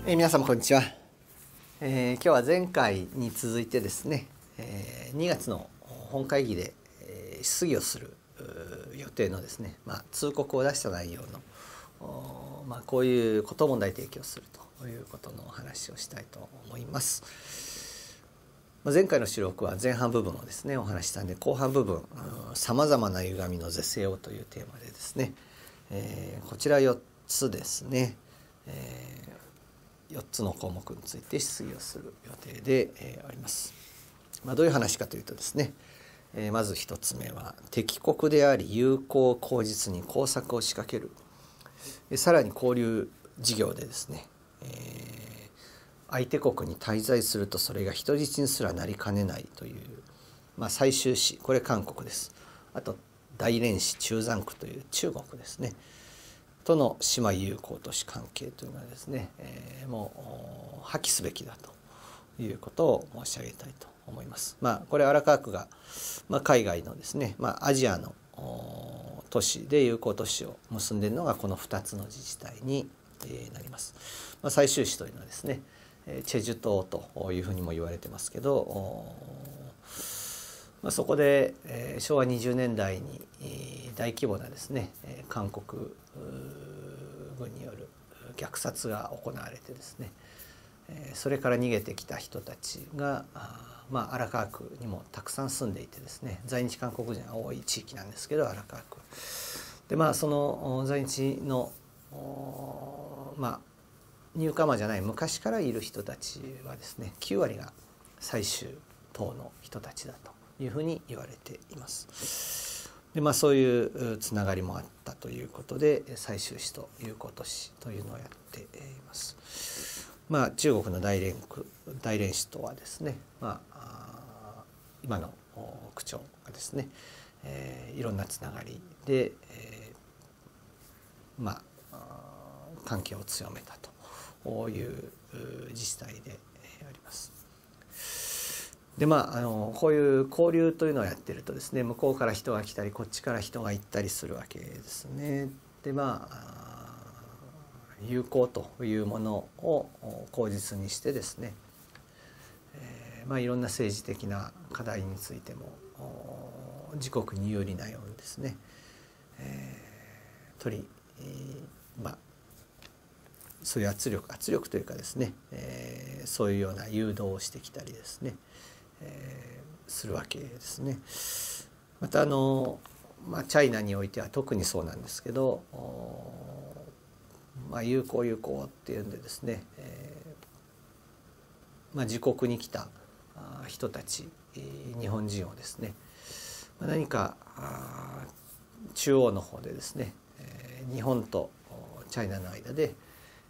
皆様こんにちは。今日は前回に続いてですね、2月の本会議で、質疑をする予定のですね、通告を出した内容の、こういうことを問題提起をするということのお話をしたいと思います。前回の収録は前半部分をですねお話したんで、後半部分さまざまな歪みの是正をというテーマでですね、こちら4つですね、4つの項目について質疑をする予定であります。どういう話かというとですね、まず1つ目は敵国であり友好口実に工作を仕掛ける。さらに交流事業でですね、相手国に滞在するとそれが人質にすらなりかねないという、最終市、これ韓国です。あと大連市中山区という中国ですねとの姉妹友好都市関係というのはですね、もう破棄すべきだということを申し上げたいと思います。これ荒川区が、海外のですね、アジアの都市で友好都市を結んでいるのがこの2つの自治体になります。最終市というのはですね、チェジュ島というふうにも言われてますけど、そこで昭和20年代に大規模なですね韓国軍による虐殺が行われてですね、それから逃げてきた人たちが荒川区にもたくさん住んでいてですね、在日韓国人が多い地域なんですけど荒川区で、その在日のニューカマーじゃない昔からいる人たちはですね9割が最終党の人たちだというふうに言われています。でそういうつながりもあったということで最終市と友好都市というのをやっています。中国の大連市とはですね、今の区長がですね、いろんなつながりで、関係を強めたという自治体であります。でこういう交流というのをやってるとですね、向こうから人が来たりこっちから人が行ったりするわけですね。で友好というものを口実にしてですね、いろんな政治的な課題についても自国に有利なようにですね、そういう圧力というかですね、そういうような誘導をしてきたりですね、するわけですね。またチャイナにおいては特にそうなんですけど、友好っていうんでですね、自国に来た人たち日本人をですね、何か中央の方でですね、日本とチャイナの間で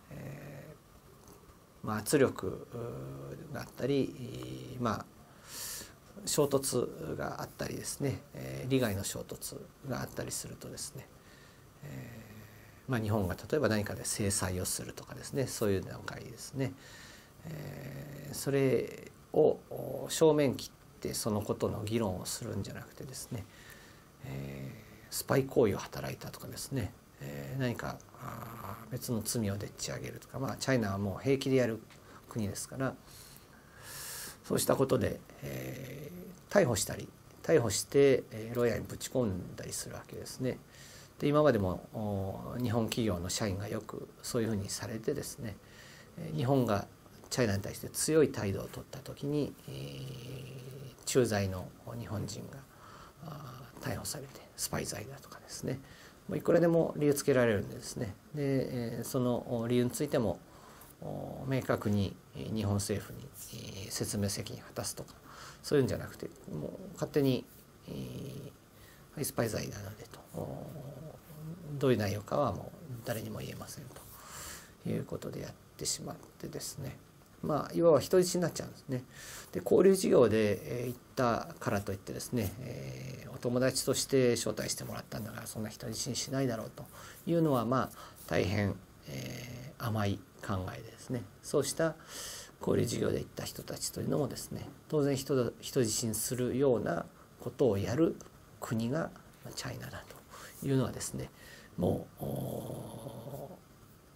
圧力があったり、衝突があったりですね、利害の衝突があったりするとですね、日本が例えば何かで制裁をするとかですね、そういう段階ですね、それを正面切ってそのことの議論をするんじゃなくてですね、スパイ行為を働いたとかですね、何か別の罪をでっち上げるとか、チャイナはもう平気でやる国ですから、そうしたことで、逮捕して牢屋にぶち込んだりするわけですね。で今までも日本企業の社員がよくそういうふうにされてですね、日本がチャイナに対して強い態度を取った時に、駐在の日本人が逮捕されてスパイ罪だとかですね、いくらでも理由つけられるんですね。でその理由についても明確に日本政府に説明責任を果たすとか、そういうんじゃなくて、もう勝手にスパイ罪なのでと、どういう内容かはもう誰にも言えませんということでやってしまってですね、いわば人質になっちゃうんですね。で交流事業で行ったからといってですね、お友達として招待してもらったんだからそんな人質にしないだろうというのは大変甘い考えでですね、そうした交流事業で行った人たちというのもですね、当然人質にするようなことをやる国がチャイナだというのはですね、もう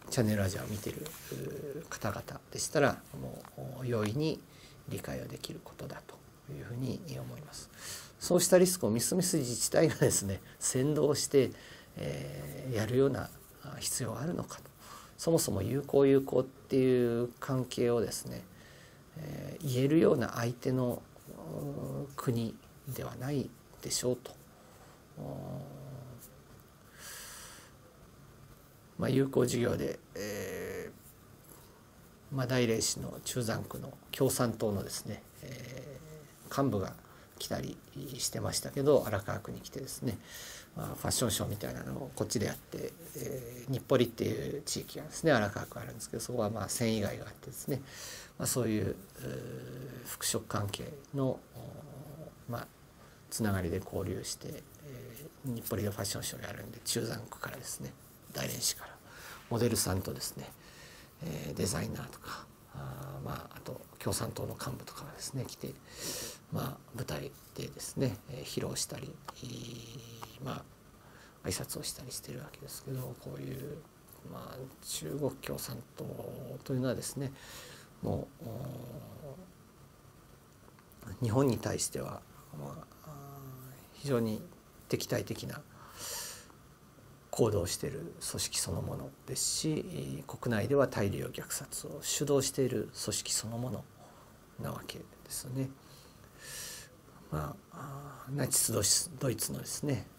チャンネルアジアを見ている方々でしたらもう容易に理解ができることだというふうに思います。そうしたリスクをみすみす自治体がですね先導して、やるような必要があるのかと。そもそも友好っていう関係をですね、言えるような相手の国ではないでしょうと。友好事業で、大連市の中山区の共産党のですね、幹部が来たりしてましたけど、荒川区に来てですね、ファッションショーみたいなのをこっちでやって、日暮里っていう地域がですね荒川区あるんですけど、そこは繊維街があってですね、そういう服飾関係のつながりで交流して、日暮里でファッションショーをやるんで、中山区からですね大連市からモデルさんとですね、デザイナーとかあと共産党の幹部とかがですね来て、舞台でですね披露したり挨拶をしたりしてるわけですけど、こういう中国共産党というのはですねもう日本に対しては非常に敵対的な行動をしている組織そのものですし、国内では大量虐殺を主導している組織そのものなわけですよね。ナチスドイツのですね、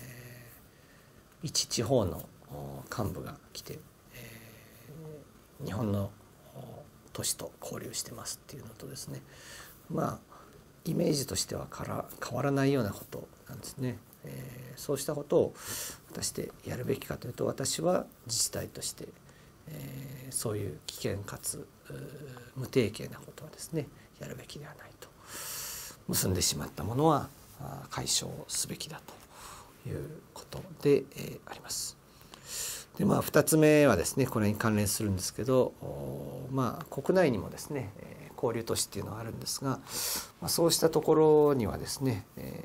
一地方の幹部が来て、日本の都市と交流してますっていうのとですね、イメージとしては変わらないようなことなんですね。そうしたことを果たしてやるべきかというと、私は自治体として、そういう危険かつ無定型なことはですねやるべきではないと。結んでしまったものは解消すべきだということであります。で2つ目はですねこれに関連するんですけど、国内にもですね交流都市っていうのがあるんですが、そうしたところにはですね、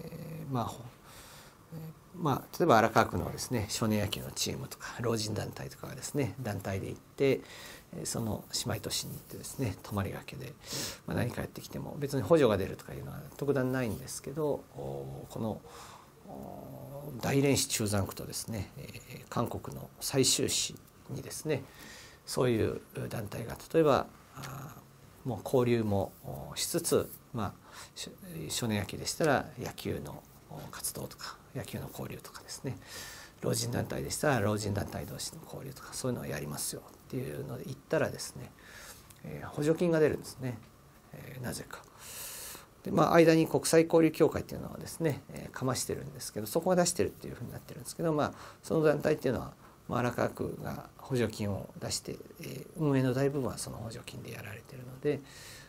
例えば荒川区のですね少年野球のチームとか老人団体とかがですね団体で行って、その姉妹都市に行ってですね泊まりがけで、何かやってきても別に補助が出るとかいうのは特段ないんですけど、この大連市中山区とですね韓国の済州市にですねそういう団体が例えばもう交流もしつつ、少年野球でしたら野球の活動とか野球の交流とかですね、老人団体でしたら老人団体同士の交流とかそういうのをやりますよっていうので言ったらですね、補助金が出るんですね、なぜか。で間に国際交流協会っていうのはですねかましてるんですけど、そこが出してるっていうふうになってるんですけど、その団体っていうのは荒川区が補助金を出して、運営の大部分はその補助金でやられてるので、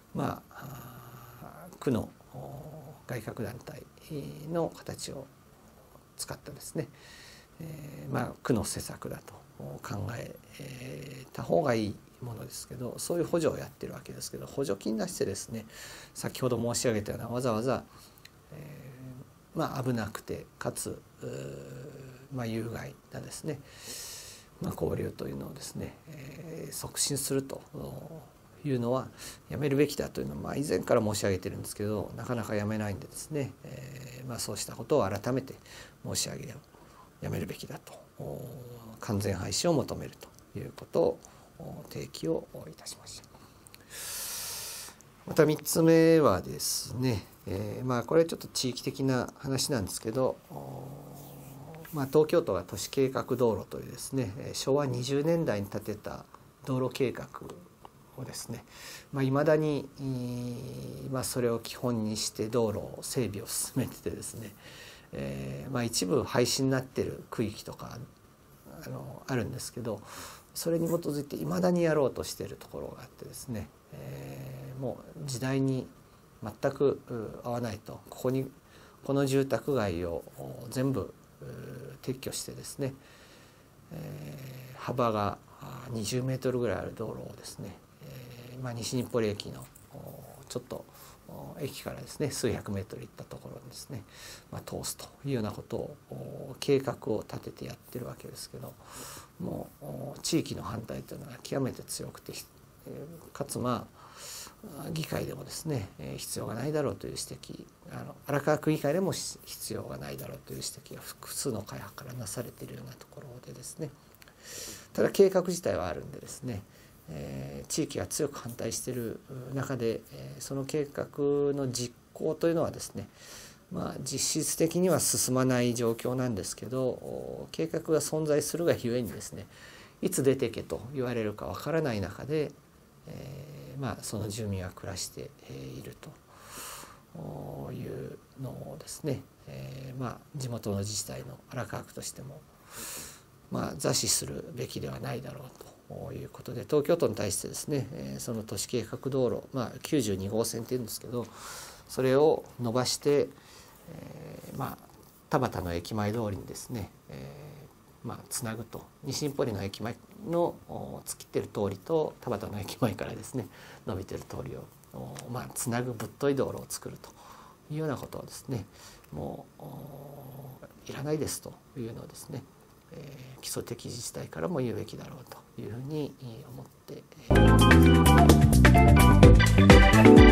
区の外郭団体の形を使ったですね、区の施策だと考えた方がいいものですけど、そういう補助をやってるわけですけど、補助金出してですね先ほど申し上げたようなわざわざ、危なくてかつ有害なですね、交流というのをですね、促進するというのはやめるべきだというのは以前から申し上げてるんですけど、なかなかやめないんでですね、そうしたことを改めて申し上げやめるべきだと、完全廃止を求めるということを提起をいたしました。また3つ目はですね、これはちょっと地域的な話なんですけど、東京都が都市計画道路というですね昭和20年代に建てた道路計画をですねいまだに、それを基本にして道路整備を進めててですね、一部廃止になっている区域とかあるんですけど、それに基づいていまだにやろうとしているところがあってですね、もう時代に全く合わないと、この住宅街を全部撤去してですね、幅が20メートルぐらいある道路をですね、西日暮里駅のちょっと駅からですね数百メートル行ったところにですね、通すというようなことを計画を立ててやってるわけですけど、もう地域の反対というのは極めて強くて、かつ議会でもですね必要がないだろうという指摘、荒川区議会でも必要がないだろうという指摘が複数の会派からなされているようなところでですね、ただ計画自体はあるんでですね、地域が強く反対している中で、その計画の実行というのはですね、実質的には進まない状況なんですけど、計画が存在するがゆえにですね、いつ出てけと言われるかわからない中で、その住民は暮らしているというのをですね、地元の自治体の荒川区としても座視するべきではないだろうということで、東京都に対してですね、その都市計画道路、92号線っていうんですけど、それを伸ばして、田端の駅前通りにですね、つなぐと、西日暮里の駅前の突きってる通りと田端の駅前からですね伸びてる通りをつなぐぶっとい道路を作るというようなことをですね、もういらないですというのをですね、基礎的自治体からも言うべきだろうというふうに思っています。